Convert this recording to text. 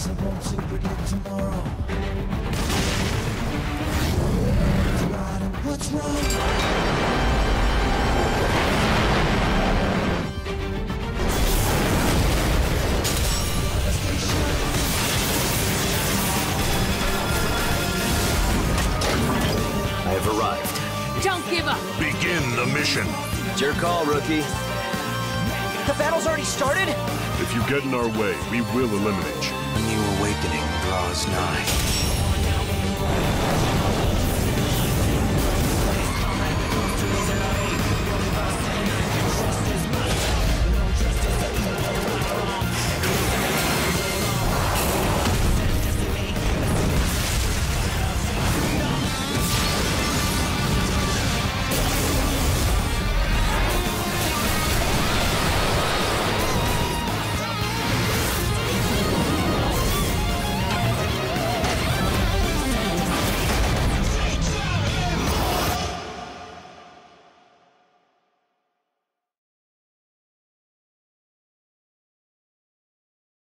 impossible to predict tomorrow. What's right and what's wrong? I have arrived. Don't give up! Begin the mission. It's your call, rookie. The battle's already started? If you get in our way, we will eliminate you. A new awakening draws nigh.